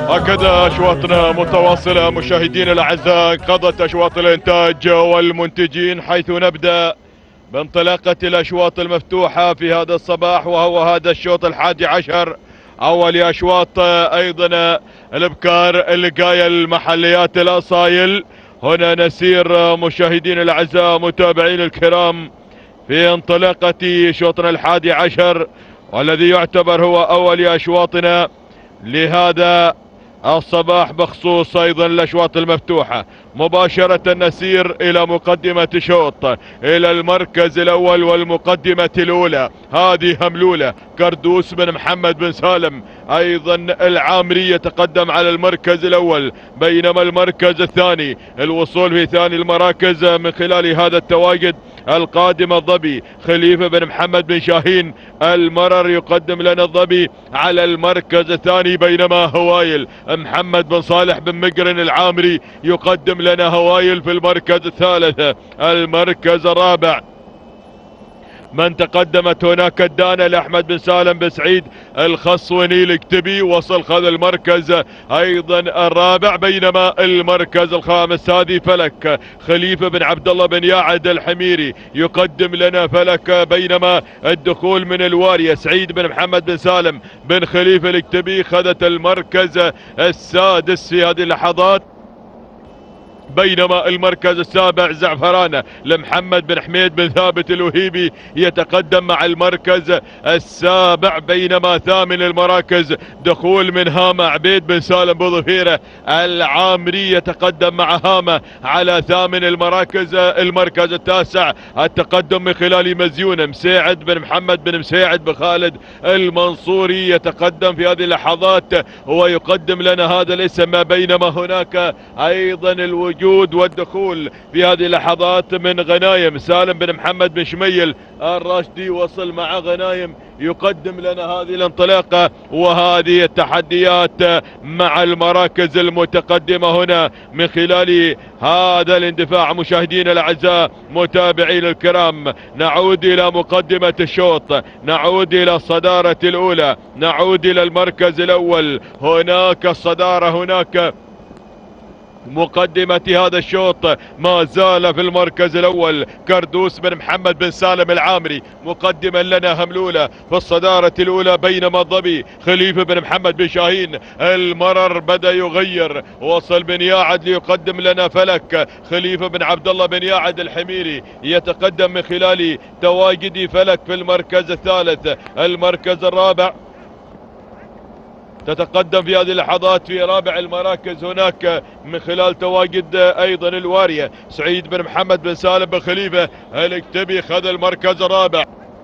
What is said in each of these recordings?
هكذا أشواطنا متواصلة مشاهدينا الأعزاء. انقضت أشواط الإنتاج والمنتجين، حيث نبدأ بانطلاقة الأشواط المفتوحة في هذا الصباح، وهو هذا الشوط 11 أول أشواط أيضا الابكار اللقاية المحليات الأصايل. هنا نسير مشاهدينا الأعزاء متابعين الكرام في انطلاقة شوطنا 11 والذي يعتبر هو أول أشواطنا لهذا الصباح بخصوص ايضا الاشواط المفتوحة. مباشرة نسير الى مقدمة شوط الى المركز الاول والمقدمة الاولى. هذه هملولة كردوس بن محمد بن سالم ايضا العامري يتقدم على المركز الاول، بينما المركز الثاني الوصول في ثاني المراكز من خلال هذا التواجد القادم الظبي خليفة بن محمد بن شاهين المرر يقدم لنا الظبي على المركز الثاني، بينما هوايل محمد بن صالح بن مقرن العامري يقدم لنا هوايل في المركز الثالث. المركز الرابع من تقدمت هناك الدانة لأحمد بن سالم بن سعيد الخصوني الكتبي، وصل خذ المركز ايضا الرابع، بينما المركز الخامس هذه فلك خليفة بن عبد الله بن ياعد الحميري يقدم لنا فلك، بينما الدخول من الوارية سعيد بن محمد بن سالم بن خليفة الكتبي خذت المركز السادس في هذه اللحظات، بينما المركز السابع زعفرانة لمحمد بن حميد بن ثابت الوهيبي يتقدم مع المركز السابع، بينما ثامن المراكز دخول من هامة عبيد بن سالم بوظفيرة العامري يتقدم مع هامة على ثامن المراكز. المركز التاسع التقدم من خلال مزيونة مساعد بن محمد بن مساعد بخالد المنصوري يتقدم في هذه اللحظات ويقدم لنا هذا الاسم، بينما هناك ايضا الوجود والدخول في هذه اللحظات من غنايم سالم بن محمد بن شميل الراشدي وصل مع غنايم يقدم لنا هذه الانطلاقة وهذه التحديات مع المراكز المتقدمة هنا من خلال هذا الاندفاع. مشاهدينا الاعزاء متابعين الكرام، نعود الى مقدمة الشوط، نعود الى الصدارة الاولى، نعود الى المركز الاول. هناك الصدارة، هناك مقدمة هذا الشوط ما زال في المركز الاول كردوس بن محمد بن سالم العامري مقدما لنا هملولة في الصدارة الاولى، بينما الظبي خليفة بن محمد بن شاهين المرر بدأ يغير، وصل بن ياعد ليقدم لنا فلك خليفة بن عبد الله بن ياعد الحميري يتقدم من خلال تواجد فلك في المركز الثالث. المركز الرابع تتقدم في هذه اللحظات في رابع المراكز هناك من خلال تواجد ايضا الوارية سعيد بن محمد بن سالم بن خليفة الكتبي خذ المركز الرابع،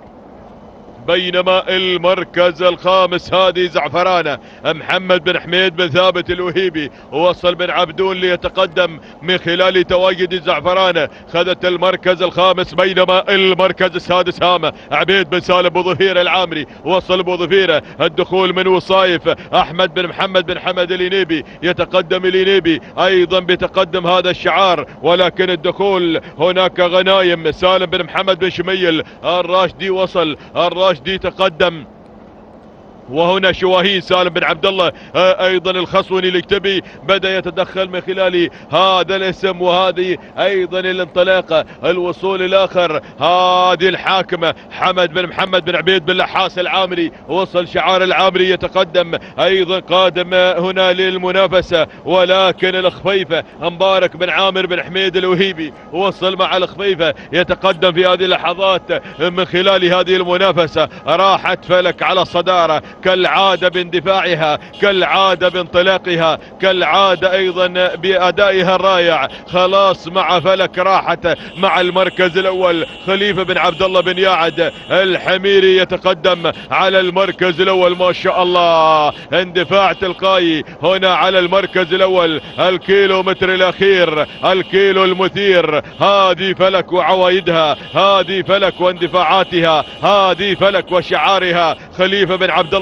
بينما المركز الخامس هذه زعفرانة محمد بن حميد بن ثابت الوهيبي وصل بن عبدون ليتقدم من خلال تواجد زعفرانة خذت المركز الخامس، بينما المركز السادس هامة عبيد بن سالم بوظفيرة العامري وصل بوظفيرة. الدخول من وصايف احمد بن محمد بن حمد الينيبي يتقدم الينيبي ايضا بتقدم هذا الشعار، ولكن الدخول هناك غنايم سالم بن محمد بن شميل الراشدي وصل الراشدي تقدم، وهنا شواهين سالم بن عبد الله ايضا الخصوني الكتبي بدأ يتدخل من خلال هذا الاسم، وهذه ايضا الانطلاقة. الوصول الاخر هذه الحاكمة حمد بن محمد بن عبيد بن لحاس العامري وصل شعار العامري يتقدم ايضا قادم هنا للمنافسة، ولكن الخفيفة مبارك بن عامر بن حميد الوهيبي وصل مع الخفيفة يتقدم في هذه اللحظات من خلال هذه المنافسة. راحت فلك على الصدارة كالعادة باندفاعها، كالعادة بانطلاقها، كالعادة ايضا بادائها الرائع. خلاص مع فلك راحت مع المركز الاول خليفة بن عبد الله بن ياعد الحميري يتقدم على المركز الاول. ما شاء الله اندفاع تلقائي هنا على المركز الاول. الكيلو متر الاخير، الكيلو المثير، هذه فلك وعوايدها، هذه فلك واندفاعاتها، هذه فلك وشعارها. خليفة بن عبد الله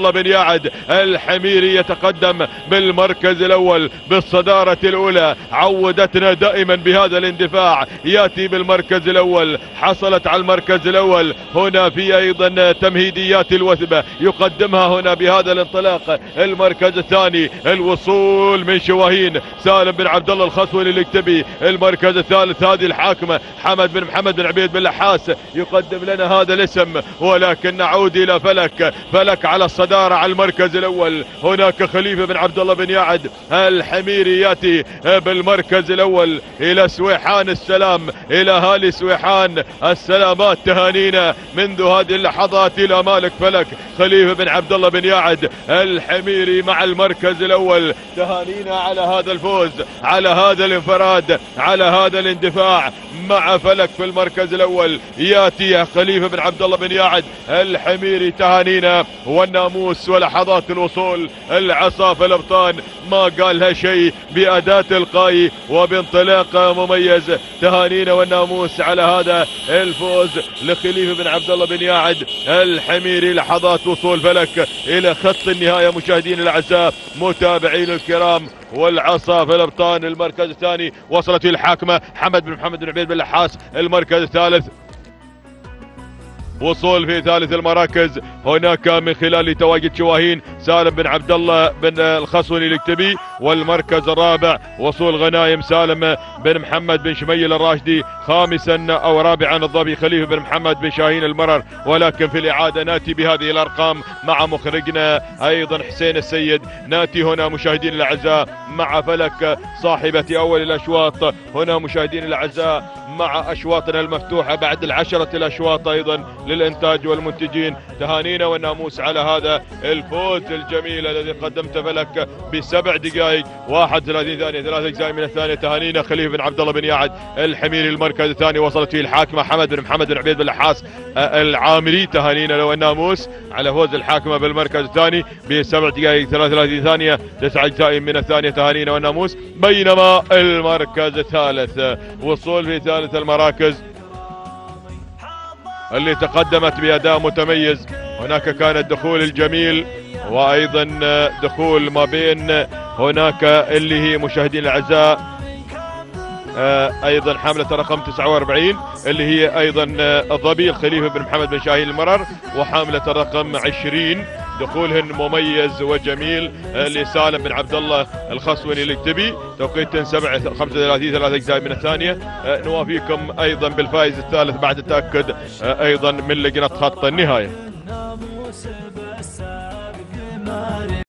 الله بن يعد. الحميري يتقدم بالمركز الاول بالصدارة الاولى، عودتنا دائما بهذا الاندفاع، ياتي بالمركز الاول، حصلت على المركز الاول. هنا في ايضا تمهيديات الوثبة يقدمها هنا بهذا الانطلاق. المركز الثاني الوصول من شواهين سالم بن عبد الله الخصولي الاكتبي. المركز الثالث هذه الحاكمة حمد بن محمد بن عبيد بن لحاس يقدم لنا هذا الاسم، ولكن نعود الى فلك على الصدارة على المركز الاول. هناك خليفة بن عبد الله بن يعد. الحميري ياتي بالمركز الاول الى سويحان السلام، الى اهالي سويحان السلامات تهانينا منذ هذه اللحظات الى مالك فلك خليفة بن عبد الله بن يعد. الحميري مع المركز الاول، تهانينا على هذا الفوز، على هذا الانفراد، على هذا الاندفاع مع فلك في المركز الاول. ياتي خليفة بن عبد الله بن يعد. الحميري تهانينا والناموس ولحظات الوصول. العصا في الابطان ما قالها شيء بأداة القاي وبانطلاق مميز. تهانينا والناموس على هذا الفوز لخليفة بن عبد الله بن يعد. الحميري لحظات وصول فلك الى خط النهاية. مشاهدين الاعزاء متابعين الكرام، والعصا في الابطان. المركز الثاني وصلت الحاكمة حمد بن محمد بن عبيد بن لحاس. المركز الثالث وصول في ثالث المراكز هناك من خلال تواجد شواهين سالم بن عبد الله بن الخصولي الاكتبي. والمركز الرابع وصول غنايم سالم بن محمد بن شميل الراشدي. خامسا او رابعا الظبي خليفة بن محمد بن شاهين المرر. ولكن في الاعادة ناتي بهذه الارقام مع مخرجنا ايضا حسين السيد. ناتي هنا مشاهدين الاعزاء مع فلك صاحبة اول الاشواط. هنا مشاهدين الاعزاء مع اشواطنا المفتوحة بعد العشرة الاشواط ايضا للانتاج والمنتجين. تهانينا والناموس على هذا الفوز الجميل الذي قدمت فلك ب7 دقائق 31 ثانية 3 اجزاء من الثانية. تهانينا خليفة بن عبد الله بن يعد. الحميري المركز الثاني وصلت فيه الحاكمة حمد بن محمد بن عبيد بن لحاس العامري. تهانينا له والناموس على فوز الحاكمة بالمركز الثاني ب7 دقائق 33 ثانية 9 اجزاء من الثانية. تهانينا والناموس. بينما المركز الثالث وصول في ثالث المراكز اللي تقدمت بأداء متميز. هناك كان الدخول الجميل وايضا دخول ما بين هناك اللي هي مشاهدين الاعزاء ايضا حاملة رقم 49 اللي هي ايضا الظبي خليفة بن محمد بن شاهين المرر، وحاملة الرقم 20 دخولهن مميز وجميل لسالم بن عبد الله الخصولي الاكتبي. توقيت 7:35 3 اجزاء من الثانية. نوافيكم ايضا بالفائز الثالث بعد التأكد ايضا من لجنة خط النهاية.